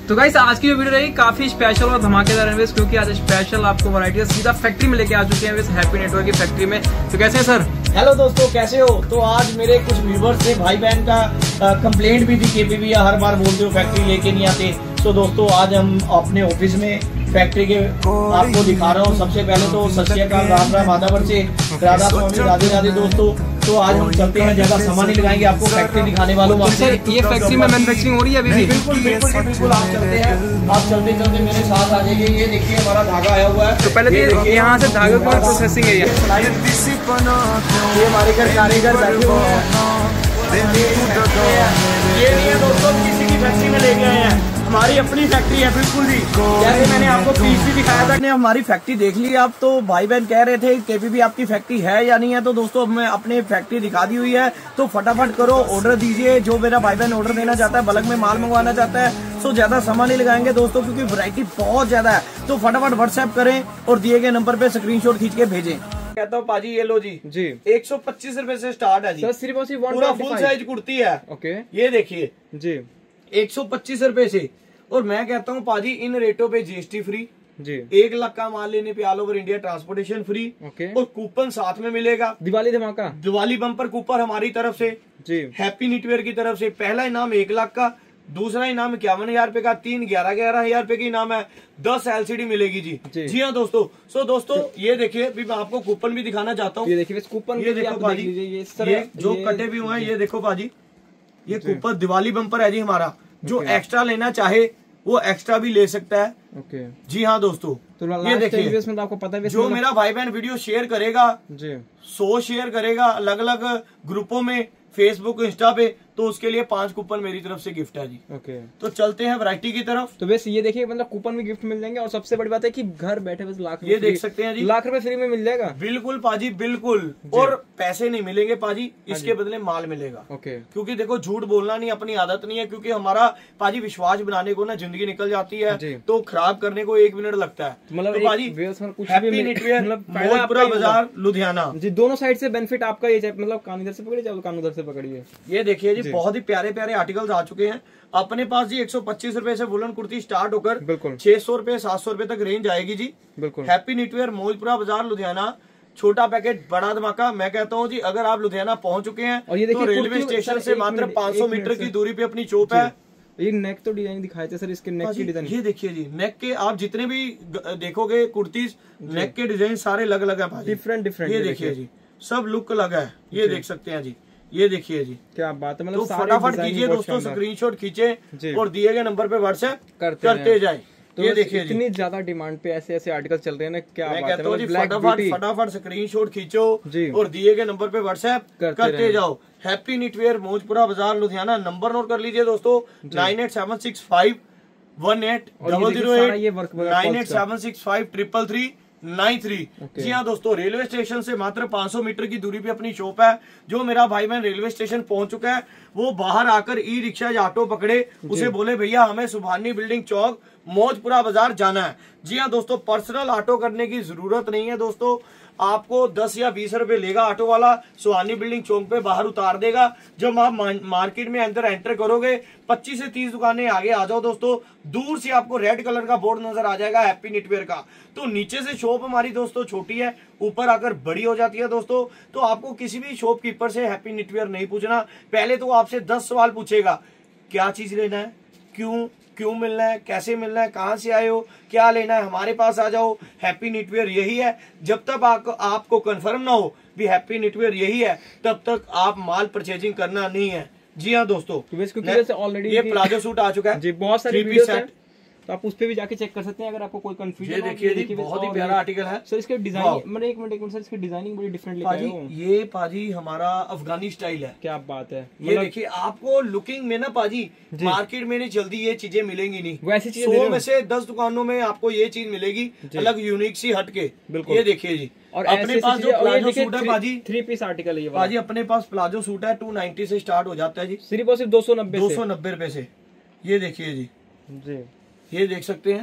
तो गाइस आज की जो वीडियो रहेगी काफी स्पेशल और धमाकेदार है क्योंकि आज स्पेशल आपको वैरायटी सीधा फैक्ट्री में लेके आ चुके हैं हैप्पी नेटवर्क की फैक्ट्री में। तो कैसे हैं सर? हेलो दोस्तों, कैसे हो? तो आज मेरे कुछ व्यूवर्स थे, भाई बहन का कंप्लेंट भी थी कि भैया हर बार बोलते हो फैक्ट्री लेके नहीं आते। तो दोस्तों आज हम अपने ऑफिस में फैक्ट्री के आपको दिखा रहा हूँ। सबसे पहले तो सत श्री अकाल, राम राम, आदाबर से राधा स्वामी, राधे राधे दोस्तों। तो आज हम चलते हैं, ज्यादा समय नहीं लगाएंगे, आपको फैक्ट्री दिखाने वालों में। सर ये फैक्ट्री में मैन्युफैक्चरिंग हो रही है अभी भी? बिल्कुल बिल्कुल बिल्कुल, आप चलते हैं, आप चलते चलते मेरे साथ आ जाइए। ये देखिए हमारा धागा आया हुआ है। तो पहले यहाँ से धागे को प्रोसेसिंग है। ये हमारे घर कारीगर बैठे हुए हैं। ये नहीं है दोस्तों किसी की फैक्ट्री में लेके आए हैं, हमारी अपनी फैक्ट्री है बिल्कुल भी। जैसे मैंने आपको पीस भी दिखाया था, हमारी फैक्ट्री देख ली आप। तो भाई बहन कह रहे थे केपीबी आपकी फैक्ट्री है या नहीं है। तो दोस्तों मैं अपने फैक्ट्री दिखा दी हुई है, तो फटाफट करो, ऑर्डर दीजिए। जो मेरा भाई बहन ऑर्डर देना चाहता है, बल्क में माल मंगवाना चाहता है, तो ज्यादा समय नहीं लगाएंगे दोस्तों, क्योंकि वैरायटी बहुत ज्यादा है। तो फटाफट व्हाट्सएप करें और दिए गए नंबर पे स्क्रीनशॉट खींच के भेजें। कहता हूँ पाजी, ये लो जी 125 रुपए से स्टार्ट है जी। पूरा फुल साइज कुर्ती है। ओके, ये देखिए जी 125 रुपए से। और मैं कहता हूँ पाजी इन रेटों पे जीएसटी फ्री जी, 1 लाख का माल लेने पे all over India transportation free. Okay, और कूपन साथ में मिलेगा। दिवाली धमाका, दिवाली बम्पर कूपन हमारी तरफ से जी, हैप्पी न्यूटवेयर की तरफ से। पहला इनाम 1 लाख का, दूसरा इनाम 51,000 रुपए का, 3 11,000 रुपए की इनाम है, 10 LCD मिलेगी जी। जी हाँ दोस्तों। सो दोस्तों ये देखिए, मैं आपको कूपन भी दिखाना चाहता हूँ। ये देखिए कूपन, ये देखो पाजी, ये जो कटे भी हुए हैं, ये देखो पाजी, ये कूपन दिवाली बम्पर है जी हमारा। जो एक्स्ट्रा लेना चाहे वो एक्स्ट्रा भी ले सकता है। ओके जी हाँ दोस्तों। तो ये देखिए, तो आपको पता है जो मेरा भाई बहन वीडियो शेयर करेगा जी, 100 शेयर करेगा अलग अलग ग्रुपों में, फेसबुक इंस्टा पे, तो उसके लिए 5 कूपन मेरी तरफ से गिफ्ट है जी। ओके, तो चलते हैं वैरायटी की तरफ। तो वैसे ये देखिए मतलब कूपन भी गिफ्ट मिल जाएंगे, और सबसे बड़ी बात है कि घर बैठे बस लाख ये देख सकते हैं जी, लाख रुपए फ्री में मिल जाएगा। बिल्कुल पाजी बिल्कुल। और पैसे नहीं मिलेंगे पाजी, इसके बदले माल मिलेगा। ओके, क्योंकि देखो झूठ बोलना नहीं अपनी आदत नहीं है, क्योंकि हमारा पाजी विश्वास बनाने को ना जिंदगी निकल जाती है, तो खराब करने को 1 मिनट लगता है। मतलब पाजी हैप्पी न्यूटवेयर, मौजपुरा बाजार, लुधियाना जी, दोनों साइड से बेनिफिट आपका ये, मतलब कान इधर से पकड़िए, चाहे कान उधर से पकड़िए। ये देखिए जी, बहुत ही प्यारे प्यारे आर्टिकल्स आ चुके हैं अपने पास जी। 125 रुपए से वुलन कुर्ती स्टार्ट होकर बिल्कुल 600 रुपए 700 रुपए तक रेंज आएगी जी। बिल्कुल हैप्पी न्यूटवेयर, मौजपुरा बाजार, लुधियाना। छोटा पैकेट बड़ा धमाका। मैं कहता हूँ जी, अगर आप लुधियाना पहुंच चुके हैं तो रेलवे स्टेशन से मात्र 500 मीटर की दूरी पे अपनी शॉप है। ये नेक तो डिजाइन दिखाए थे सर, इसके नेक की डिजाइन ये देखिए जी, नेक के आप जितने भी देखोगे कुर्तीज, नेक के डिजाइन सारे अलग अलग है, डिफरेंट डिफरेंट। ये देखिए जी, सब लुक अलग है। ये देख सकते हैं जी, ये देखिए जी, क्या बात है। मतलब तो फटाफट कीजिए दोस्तों, स्क्रीनशॉट खींचे और दिए गए नंबर पे व्हाट्सएप करते जाए। तो ये देखिए इतनी ज्यादा डिमांड पे ऐसे ऐसे आर्टिकल चल रहे हैं ना, क्या बात है। मतलब फटाफट स्क्रीनशॉट खींचो और दिए गए नंबर पे व्हाट्सएप करते जाओ। हैप्पी न्यूटवेयर, मौजपुरा बाजार, लुधियाना। नंबर नोट कर लीजिए दोस्तों, 9876518008, 9876533393। जी हाँ दोस्तों, रेलवे स्टेशन से मात्र 500 मीटर की दूरी पे अपनी शॉप है। जो मेरा भाई बहन रेलवे स्टेशन पहुंच चुका है, वो बाहर आकर ई रिक्शा या ऑटो पकड़े, उसे बोले भैया हमें सुभानी बिल्डिंग चौक मौजपुरा बाजार जाना है। जी हाँ दोस्तों, पर्सनल ऑटो करने की जरूरत नहीं है दोस्तों। आपको 10 या 20 रुपए लेगा ऑटो वाला, सुहानी बिल्डिंग चौक पे बाहर उतार देगा। जब आप मार्केट में अंदर एंटर करोगे, 25 से 30 दुकानें आगे आ जाओ दोस्तों, दूर से आपको रेड कलर का बोर्ड नजर आ जाएगा हैप्पी न्यूटवेयर का। तो नीचे से शॉप हमारी दोस्तों छोटी है, ऊपर आकर बड़ी हो जाती है दोस्तों। तो आपको किसी भी शॉपकीपर से हैप्पी न्यूटवेयर नहीं पूछना, पहले तो आपसे 10 सवाल पूछेगा, क्या चीज लेना है, क्यों मिलना है, कैसे मिलना है, कहाँ से आए हो, क्या लेना है, हमारे पास आ जाओ। हैप्पी न्यूटवेयर यही है। जब तक आपको कंफर्म ना हो भी हैप्पी न्यूटवेयर यही है, तब तक आप माल परचेजिंग करना नहीं है। जी हाँ दोस्तों, ऑलरेडी ये प्लाजो सूट आ चुका है जी, बहुत सारी वीडियोस हैं, तो आप उस पे भी जाके चेक कर सकते हैं अगर आपको कोई कंफ्यूजन। ये देखिए बहुत ही प्यारा आर्टिकल है सर। इसके डिजाइन मतलब एक मिनट सर, इसकी डिजाइनिंग बड़ी डिफरेंट लेके आए हो। ये पाजी हमारा अफगानी स्टाइल है। क्या बात है। ये देखिए, आपको लुकिंग में ना पाजी मार्केट में नहीं जल्दी ये चीजें मिलेंगी नहीं। वैसी चीजें 100 में से 10 दुकानों में आपको ये चीज मिलेगी, अलग यूनिक सी हटके। ये देखिए जी, और अपने पास जो प्लाजो सूट है पाजी, 3 पीस आर्टिकल है ये पाजी। अपने पास प्लाजो सूट है 290 से स्टार्ट हो जाता है जी, सिर्फ 290 रुपए से। ये देखिए जी, ये देख सकते हैं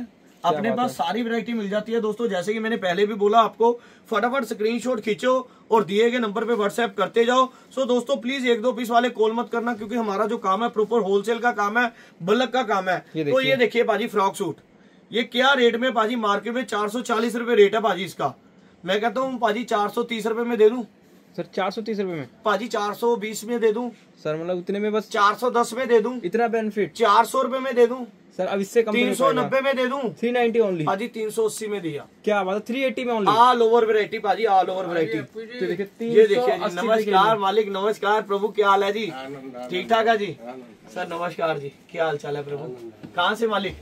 अपने पास सारी वैरायटी मिल जाती है दोस्तों। जैसे कि मैंने पहले भी बोला आपको, फटाफट स्क्रीनशॉट खींचो और दिए गए नंबर पे व्हाट्सएप करते जाओ। सो दोस्तों प्लीज 1-2 पीस वाले कॉल मत करना, क्योंकि हमारा जो काम है प्रॉपर होलसेल का काम है, बल्क का काम है। तो ये देखिए पाजी फ्रॉक सूट, ये क्या रेट में पाजी, मार्केट में 440 रुपए रेट है पाजी इसका। मैं कहता हूँ पाजी 430 रुपए में दे दूं सर। 430 रुपए में पाजी, 420 में दे दूं सर, मतलब उतने में बस 410 में दे दूं, इतना बेनिफिट 400 रुपए में दे दूं सर। अब इससे कम 390 में दे दूं, 390 ओनली पाजी 380 में दिया। क्या बात है, 380 में ओनली, ऑल ओवर वैरायटी पाजी, ऑल ओवर वैरायटी। तो देखिए ये देखिए जी, नमस्कार मालिक, नमस्कार प्रभु, क्या हाल है जी? ठीक ठाक है जी सर, नमस्कार जी, क्या हाल चाल है प्रभु? कहाँ से मालिक?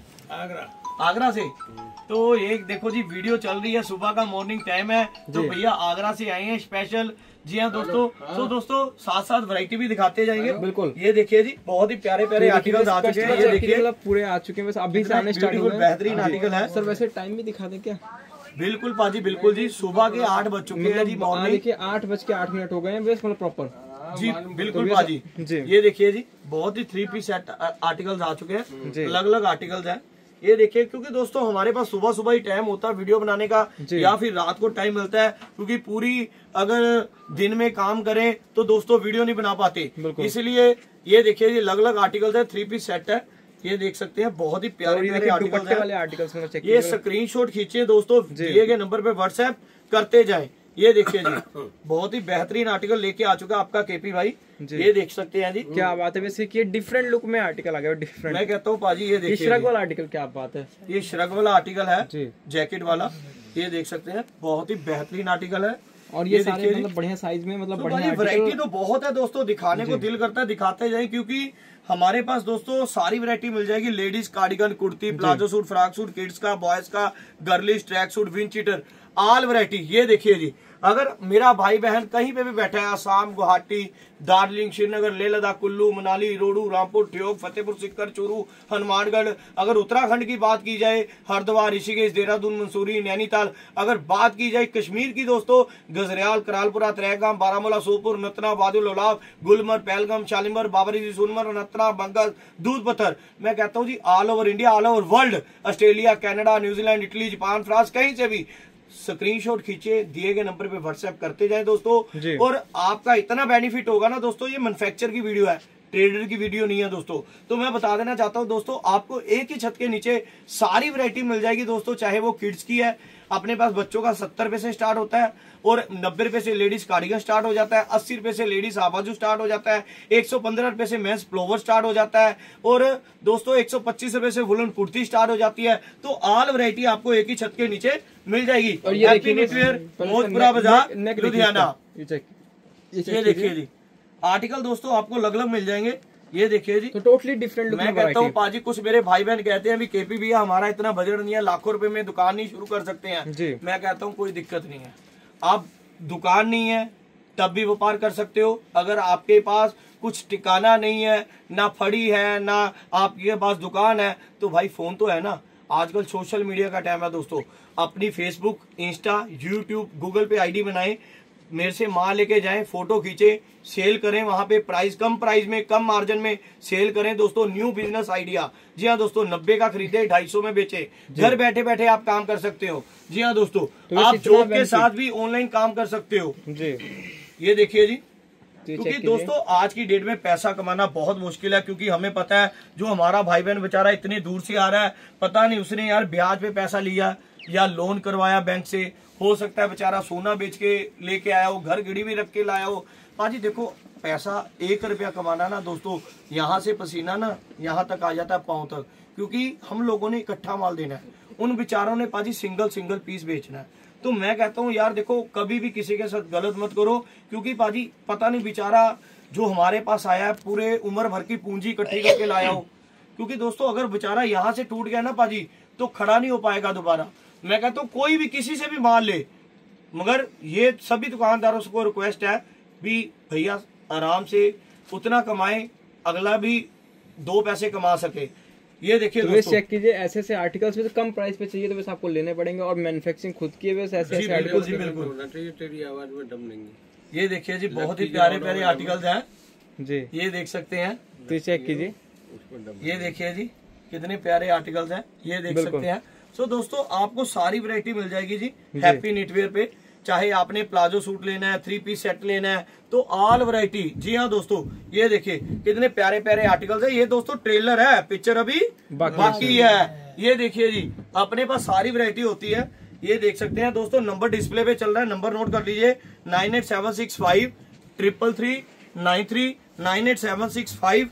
आगरा से। तो ये देखो जी, वीडियो चल रही है, सुबह का मॉर्निंग टाइम है, तो भैया आगरा से आए हैं स्पेशल। जी हाँ दोस्तों, तो दोस्तों साथ साथ वैरायटी भी दिखाते जाएंगे। बिल्कुल, ये देखिए जी, बहुत ही प्यारे प्यारे आर्टिकल आ चुके हैं। ये देखिए पूरे आ चुके हैं, बस अभी से आने स्टार्ट हुए हैं। बेहतरीन आर्टिकल है सर। वैसे टाइम भी दिखा दें क्या? बिल्कुल पाजी, बिल्कुल जी, सुबह के 8 बज चुके हैं जी, मॉर्निंग। देखिए 8:08 हो गए हैं, बस मतलब प्रॉपर जी। बिल्कुल पाजी जी, ये देखिए जी, बहुत ही 3 पीस सेट आर्टिकल्स आ चुके हैं, अलग अलग आर्टिकल्स हैं। ये देखिए, क्योंकि दोस्तों हमारे पास सुबह सुबह ही टाइम होता है वीडियो बनाने का, या फिर रात को टाइम मिलता है, क्योंकि पूरी अगर दिन में काम करें तो दोस्तों वीडियो नहीं बना पाते। इसलिए ये देखिए, ये अलग अलग आर्टिकल्स है, 3 पीस सेट है। ये देख सकते हैं, बहुत ही प्यारे प्यारे आर्टिकल्स हैं। ये स्क्रीनशॉट खींचे दोस्तों, दिए गए नंबर पे व्हाट्सएप करते जाएं। ये देखिए जी, बहुत ही बेहतरीन आर्टिकल लेके आ चुका आपका केपी भाई। ये देख सकते हैं जी, क्या बात है। वैसे कि डिफरेंट लुक में आर्टिकल आ गया, डिफरेंट। मैं कहता हूँ पाजी, ये देखिए श्रग वाला आर्टिकल, क्या बात है, ये श्रग वाला आर्टिकल है, जैकेट वाला। ये देख सकते हैं, बहुत ही बेहतरीन आर्टिकल है। और ये सारे मतलब बढ़िया साइज में, मतलब बढ़िया वैरायटी तो बहुत है दोस्तों, दिखाने को दिल करता है, दिखाते जाए, क्योंकि हमारे पास दोस्तों सारी वैरायटी मिल जाएगी। Ladies cardigan, kurti, palazzo suit, frock suit, kids का, बॉयज का, girlish, track suit, wind cheater, all variety. ये देखिए जी, अगर मेरा भाई बहन कहीं पे भी बैठा है, आसाम, गुवाहाटी, दार्जिलिंग, श्रीनगर, लेह लद्दाख, कुल्लू, मनाली, रोडू, रामपुर, ठियोग, फतेहपुर सीकर, चूरू, हनुमानगढ़, अगर उत्तराखंड की बात की जाए, हरिद्वार, ऋषिकेश, देहरादून, मंसूरी, नैनीताल, अगर बात की जाए कश्मीर की दोस्तों, गजरियाल, करालपुरा, त्रेगाम, बारामूला, सोपुर, नतना, बादुल, ओलाव, गुलमर्ग, पहलगाम, शालीमार, बाबरी, सोनमर्ग, नतना, बंगाल, दूध पत्थर। मैं कहता हूँ जी, all over India, all over world, Australia, Canada, New Zealand, Italy, Japan, France, कहीं से भी स्क्रीनशॉट खींचे, दिए गए नंबर पे व्हाट्सएप करते जाए दोस्तों। और आपका इतना बेनिफिट होगा ना दोस्तों, ये मैन्युफैक्चर की वीडियो है, ट्रेडर की वीडियो नहीं है दोस्तों। तो मैं बता देना चाहता हूं दोस्तों, आपको एक ही छत के नीचे सारी वैरायटी मिल जाएगी दोस्तों। चाहे वो किड्स की है, अपने पास बच्चों का 70 रुपए से स्टार्ट होता है, और 90 रुपए से लेडीज कार्डिगन स्टार्ट हो जाता है, 80 रुपए से लेडीज आबाजू स्टार्ट हो जाता है, 115 रुपए से मेंस प्लोवर स्टार्ट हो जाता है, और दोस्तों 125 रुपए से वुलन कुर्ती स्टार्ट हो जाती है। तो ऑल वैरायटी आपको एक ही छत के नीचे मिल जाएगी। और ये देखिए, मोहतपुरा बाजार, लुधियाना। ये देखिए जी, आर्टिकल दोस्तों आपको अलग अलग मिल जाएंगे। ये देखिए जी, तो टोटली डिफरेंट लुक। मैं कहता हूँ पाजी, कुछ मेरे भाई बहन कहते हैं भी केपी भैया हमारा इतना बजट नहीं है, लाखों रुपए में दुकान नहीं शुरू कर सकते हैं जी। मैं कहता हूँ कोई दिक्कत नहीं है, आप दुकान नहीं है तब भी व्यापार कर सकते हो। अगर आपके पास कुछ ठिकाना नहीं है, ना फड़ी है, ना आपके पास दुकान है, तो भाई फोन तो है ना। आजकल सोशल मीडिया का टाइम है दोस्तों, अपनी फेसबुक, इंस्टा, यूट्यूब, गूगल पे आईडी बनाएं, मेरे से माल लेके जाएं, फोटो खींचे, सेल करें, वहां पे प्राइस कम, प्राइस में कम मार्जिन में सेल करें दोस्तों। New business idea. जी हाँ दोस्तों, 90 का खरीदे 250 में बेचे, घर बैठे बैठे आप काम कर सकते हो। जी हाँ दोस्तों, तो आप जॉब के साथ भी ऑनलाइन काम कर सकते हो जी। ये देखिए जी, क्योंकि दोस्तों आज की डेट में पैसा कमाना बहुत मुश्किल है, क्योंकि हमें पता है जो हमारा भाई बहन बेचारा इतनी दूर से आ रहा है, पता नहीं उसने यार ब्याज पे पैसा लिया या लोन करवाया बैंक से, हो सकता है बेचारा सोना बेच के लेके आया हो, घर गिड़ी भी रख के लाया हो। पाजी देखो, पैसा 1 रुपया कमाना ना दोस्तों, यहाँ से पसीना ना यहाँ तक आ जाता है, पाँव तक, क्योंकि हम लोगों ने इकट्ठा माल देना है, उन बेचारों ने पाजी सिंगल सिंगल पीस बेचना है। तो मैं कहता हूँ यार देखो, कभी भी किसी के साथ गलत मत करो, क्योंकि पाजी पता नहीं बेचारा जो हमारे पास आया है पूरे उम्र भर की पूंजी इकट्ठी करके लाया हो, क्योंकि दोस्तों अगर बेचारा यहाँ से टूट गया ना पाजी, तो खड़ा नहीं हो पाएगा दोबारा। मैं कहता हूँ कोई भी किसी से भी माल ले, मगर ये सभी दुकानदारों को रिक्वेस्ट है भी भैया आराम से उतना कमाएं, अगला भी 2 पैसे कमा सके। ये देखिए तो दोस्तों, चेक कीजिए, ऐसे ऐसे आर्टिकल्स में तो कम प्राइस पे चाहिए तो वैसे आपको लेने पड़ेंगे, और मैन्युफैक्चरिंग खुद की है वैसे ऐसे ऐसे आर्टिकल्स। बिल्कुल, तेरी आवाज में दम नहीं। ये देखिए जी, बहुत ही प्यारे प्यारे आर्टिकल्स हैं जी, ये देख सकते हैं, तो चेक कीजिए। ये देखिए जी, कितने प्यारे आर्टिकल्स हैं, ये देख सकते हैं। सो दोस्तों आपको सारी वैरायटी मिल जाएगी जी हैप्पी निटवेयर पे। चाहे आपने प्लाजो सूट लेना है, 3 पीस सेट लेना है, तो ऑल वैरायटी। जी हाँ दोस्तों, ये देखिए कितने प्यारे प्यारे आर्टिकल्स है। ये दोस्तों ट्रेलर है, पिक्चर अभी बाकी है। ये देखिए जी, अपने पास सारी वैरायटी होती है। ये देख सकते हैं दोस्तों, नंबर डिस्प्ले पे चल रहा है, नंबर नोट कर लीजिए 98765 333 93 98765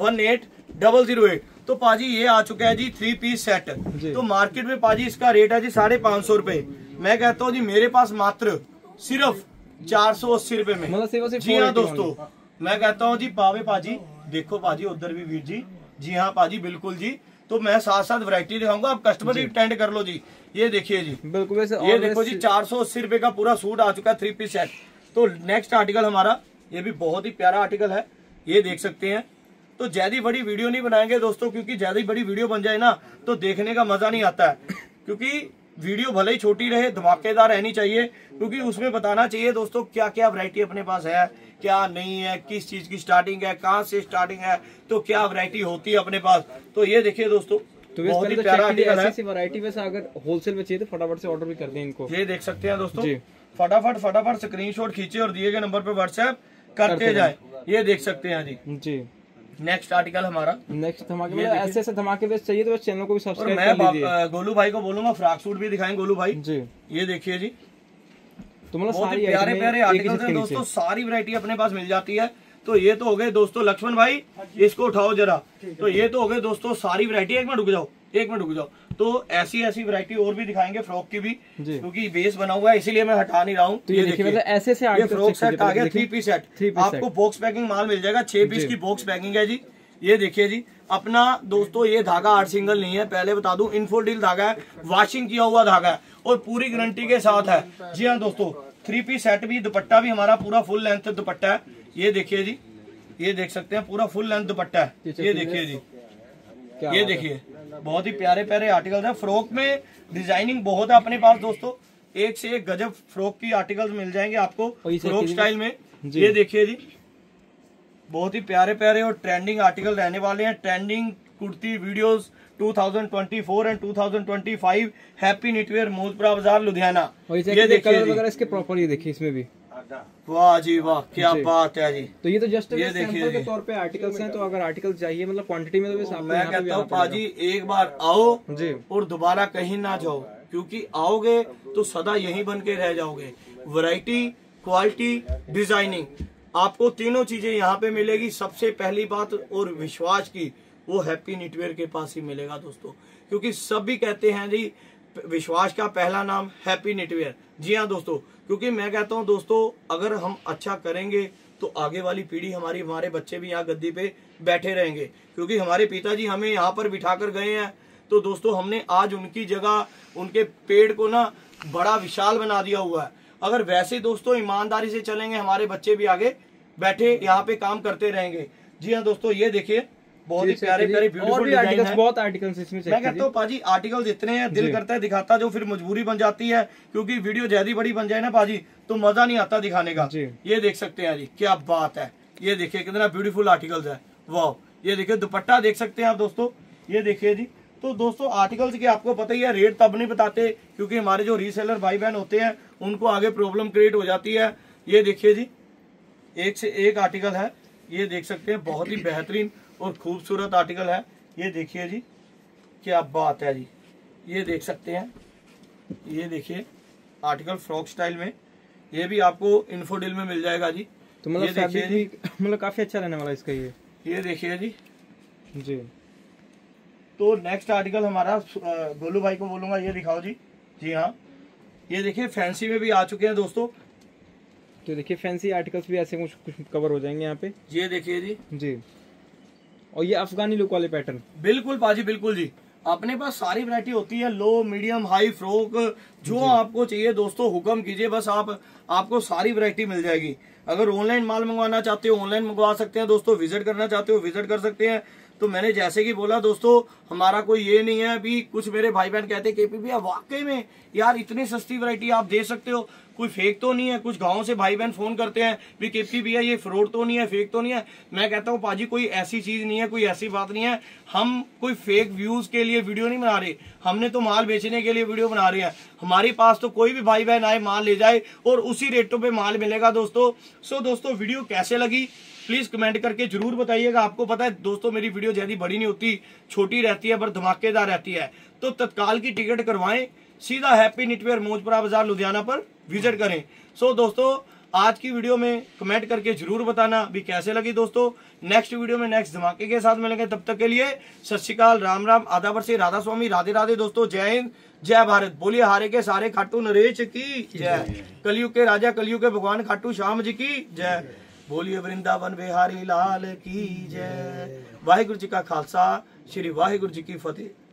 18008। तो पाजी ये आ चुका है जी 3 पीस सेट। तो मार्केट में पाजी इसका रेट है जी 550 रुपए। मैं कहता हूँ जी मेरे पास मात्र सिर्फ 480 रुपए में। जी हाँ दोस्तों, मैं कहता हूँ जी पावे पाजी। देखो पाजी उधर भी वीर जी। जी हाँ पाजी बिल्कुल जी। तो मैं साथ साथ वैरायटी दिखाऊंगा, आप कस्टमर भी अटेंड कर लो जी। ये देखिए जी, बिल्कुल ये देखो जी 480 रुपए का पूरा सूट आ चुका है 3 पीस सेट। तो नेक्स्ट आर्टिकल हमारा, ये भी बहुत ही प्यारा आर्टिकल है। ये देख सकते हैं। तो ज्यादा बड़ी वीडियो नहीं बनाएंगे दोस्तों, क्योंकि ज्यादा बड़ी वीडियो बन जाए ना तो देखने का मजा नहीं आता है। क्योंकि वीडियो भले ही छोटी रहे, धमाकेदार रहनी चाहिए, क्योंकि उसमें बताना चाहिए दोस्तों क्या क्या वैरायटी अपने पास है, क्या नहीं है, किस चीज की स्टार्टिंग है, कहाँ से स्टार्टिंग है, तो क्या वैरायटी होती है अपने पास। तो ये देखिए दोस्तों, तो बहुत ही प्यारा आर्टिकल है। ऐसी वैरायटी वैसे अगर होलसेल में चाहिए तो फटाफट से ऑर्डर भी कर दें इनको। ये देख सकते हैं दोस्तों, फटाफट स्क्रीनशॉट खींचे और दिए गए नंबर पर व्हाट्सएप करते जाए। ये देख सकते हैं जी। नेक्स्ट आर्टिकल हमारा, नेक्स्ट धमाके में ऐसे धमाके वेस्ट चाहिए तो चैनल को भी सब्सक्राइब कर लीजिए। मैं गोलू भाई को बोलूंगा फ्रॉक सूट भी दिखाएं गोलू भाई जी। ये देखिए जी, तो मतलब सारी प्यारे प्यारे आर्टिकल हैं दोस्तों, सारी वैरायटी अपने पास मिल जाती है। तो ये तो हो गए दोस्तों, लक्ष्मण भाई इसको उठाओ जरा। तो ये तो हो गए दोस्तों सारी वैरायटी। एक मिनट रुक जाओ। तो ऐसी वैरायटी और भी दिखाएंगे, फ्रॉक की भी, क्योंकि बेस बना हुआ है इसीलिए मैं हटा नहीं रहा हूँ। तो ये देखिए मतलब ऐसे फ्रॉक सेट आ गया 3 पीस सेट। आपको बॉक्स पैकिंग माल मिल जाएगा, 6 पीस की बॉक्स पैकिंग है जी। ये देखिए जी, अपना दोस्तों ये धागा 8 सिंगल नहीं है, पहले बता दूं, इन्फोडील धागा है, वॉशिंग किया हुआ धागा है और पूरी गारंटी के साथ है। जी हाँ दोस्तों, 3 पीस सेट भी, दुपट्टा भी हमारा पूरा फुल लेंथ दुपट्टा है। ये देखिए जी, ये देख सकते हैं पूरा फुल लेंथ दुपट्टा है। ये देखिए जी, ये देखिए बहुत ही प्यारे प्यारे आर्टिकल्स है। फ्रॉक में डिजाइनिंग बहुत है अपने पास दोस्तों, एक से एक गजब फ्रॉक की आर्टिकल्स मिल जाएंगे आपको फ्रॉक स्टाइल में। ये देखिए जी, बहुत ही प्यारे प्यारे और ट्रेंडिंग आर्टिकल रहने वाले हैं। Trending kurti videos 2024 and 2025 happy knitwear Mojpura बाजार लुधियाना। ये देखिए वगैरह इसके प्रॉपर, ये देखिए इसमें भी, वाह जी वाह, क्या बात है जी। तो ये तो जस्ट ये सैंपल के तौर पे आर्टिकल्स हैं। तो अगर आर्टिकल्स चाहिए मतलब क्वांटिटी में, तो मैं कहता हूँ पाजी एक बार आओ जी और दोबारा कहीं ना जाओ, क्योंकि आओगे तो सदा यहीं बन के रह जाओगे। वैरायटी, क्वालिटी, डिजाइनिंग, आपको तीनों चीजें यहाँ पे मिलेगी। सबसे पहली बात और विश्वास की, वो हैप्पी निटवेयर के पास ही मिलेगा दोस्तों, क्योंकि सभी कहते हैं जी विश्वास का पहला नाम हैप्पी निटवेयर। जी हाँ दोस्तों, क्योंकि मैं कहता हूँ दोस्तों, अगर हम अच्छा करेंगे तो आगे वाली पीढ़ी हमारे बच्चे भी यहाँ गद्दी पे बैठे रहेंगे। क्योंकि हमारे पिताजी हमें यहाँ पर बिठा कर गए हैं, तो दोस्तों हमने आज उनकी जगह, उनके पेड़ को ना बड़ा विशाल बना दिया हुआ है। अगर वैसे दोस्तों ईमानदारी से चलेंगे, हमारे बच्चे भी आगे बैठे यहाँ पे काम करते रहेंगे। जी हाँ दोस्तों, ये देखिए बहुत ही प्यारे प्यारे ब्यूटीफुल डिजाइन है। बहुत आर्टिकल्स इसमें मैं कहता हूँ पाजी आर्टिकल्स इतने हैं, दिल करता है दिखाता, जो फिर मजबूरी बन जाती है, क्योंकि वीडियो ज्यादा बड़ी बन जाए ना पाजी तो मजा नहीं आता दिखाने का। ये देख सकते हैं जी, क्या बात है। ये देखिए कितना ब्यूटीफुल आर्टिकल्स है, वाह। ये देखिए दुपट्टा देख सकते हैं आप दोस्तों, ये देखिए जी। तो दोस्तों आर्टिकल्स के आपको पता ही है, रेट तब नहीं बताते क्योंकि हमारे जो रीसेलर भाई बहन होते हैं उनको आगे प्रॉब्लम क्रिएट हो जाती है। ये देखिए जी, एक से एक आर्टिकल है। ये देख सकते हैं बहुत ही बेहतरीन और खूबसूरत आर्टिकल है। ये देखिए जी, क्या बात है जी। ये देख सकते हैं, ये देखिए आर्टिकल फ्रॉक स्टाइल में, ये भी आपको इन्फोडील में मिल जाएगा जी। तो मतलब देखिए जी, मतलब काफी अच्छा रहने वाला इसका। ये देखिए जी। तो नेक्स्ट आर्टिकल हमारा गोलू भाई को बोलूंगा, ये दिखाओ जी। जी हाँ, ये देखिए फैंसी में भी आ चुके हैं दोस्तों। तो देखिए फैंसी आर्टिकल्स भी ऐसे कुछ कवर हो जाएंगे यहाँ पे। ये देखिए जी। और ये अफगानी लुक वाले पैटर्न, बिल्कुल पाजी बिल्कुल जी। अपने पास सारी वैरायटी होती है, लो मीडियम हाई फ्रॉक, जो आपको चाहिए दोस्तों हुक्म कीजिए, बस आपको सारी वैरायटी मिल जाएगी। अगर ऑनलाइन माल मंगवाना चाहते हो ऑनलाइन मंगवा सकते हैं दोस्तों, विजिट करना चाहते हो विजिट कर सकते हैं। तो मैंने जैसे कि बोला दोस्तों, हमारा कोई ये नहीं है। अभी कुछ मेरे भाई बहन कहते हैं केपी भैया वाकई में यार इतनी सस्ती वैरायटी आप दे सकते हो, कोई फेक तो नहीं है। कुछ गाँव से भाई बहन फोन करते हैं भी केपी भैया ये फ्रॉड तो नहीं है, फेक तो नहीं है। मैं कहता हूँ पाजी कोई ऐसी चीज नहीं है, कोई ऐसी बात नहीं है। हम कोई फेक व्यूज के लिए वीडियो नहीं बना रहे, हमने तो माल बेचने के लिए वीडियो बना रहे हैं। हमारे पास तो कोई भी भाई बहन आए माल ले जाए और उसी रेटों पे माल मिलेगा दोस्तों। सो दोस्तों वीडियो कैसे लगी प्लीज कमेंट करके जरूर बताइएगा। आपको पता है दोस्तों मेरी वीडियो ज्यादा बड़ी नहीं होती, छोटी रहती है पर धमाकेदार रहती है। तो तत्काल की टिकट करवाएं, सीधा हैप्पी निटवेयर मौजपुरा बाजार लुधियाना पर विजिट करें। सो दोस्तों आज की वीडियो में कमेंट करके जरूर बताना भी कैसे लगी दोस्तों। नेक्स्ट वीडियो में नेक्स्ट धमाके के साथ मिलेंगे, तब तक के लिए सत श्री अकाल, राम राम, आदाबर से राधा स्वामी, राधे राधे दोस्तों। जय हिंद, जय भारत। बोलिए हारे के सारे खाटू नरेश की जय, कलयुग के राजा कलयुग के भगवान खाटू श्याम जी की जय। बोलिए वृंदावन बिहारी लाल की जय। वाहिगुरु जी का खालसा, श्री वाहिगुरु जी की फतेह।